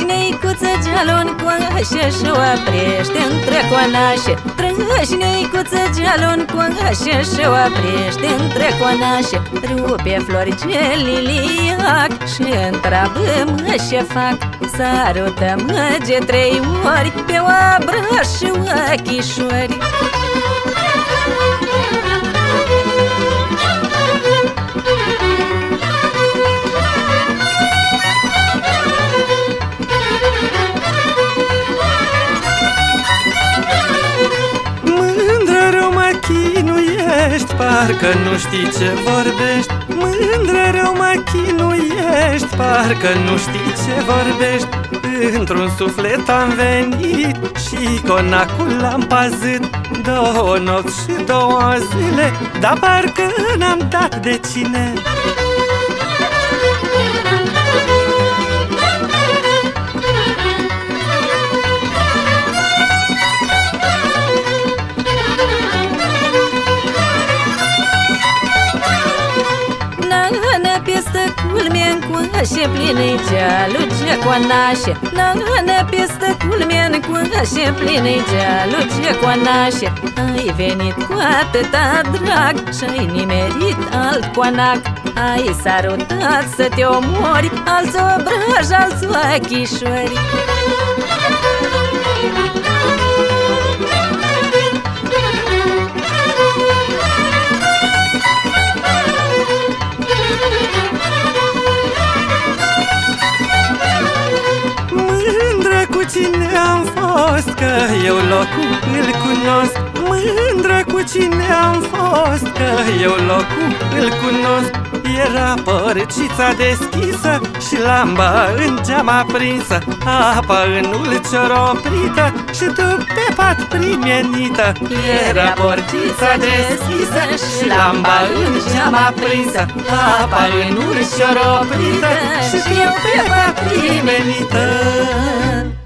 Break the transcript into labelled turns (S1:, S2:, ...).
S1: Trășneicuță gealun coașă și oprește între coanașe. Trășneicuță gealun coașă și oprește între coanașe. Rupe florice liliac și întreabă-mă ce fac. Sarută-mă de 3 ori pe obrăj și ochișori.
S2: Chinuiești, parcă nu știi ce vorbești. Mândră rău mă chinuiești, parcă nu știi ce vorbești. Într-un suflet am venit și conacul l-am pazit 2 nopți și 2 zile, dar parcă n-am dat de cine.
S1: Peste culmea-n coașe plină-i gealul ce coanașe. Nănă peste culmea-n coașe plină-i gealul ce coanașe. Ai venit cu atâta drag și-ai nimerit alt coanac. Ai sarutat să te omori alți obrăj, alți ochișori.
S2: Cu cine am fost, că eu locul îl cunosc. Mândră cu cine am fost, că eu locul îl cunosc. Era porcița deschisă și lamba în geam aprinsă, apa în ulcior oprită și tu pe pat primenită. Era porcița deschisă și lamba în geam aprinsă, apa în ulcior oprită și tu pe pat primenită.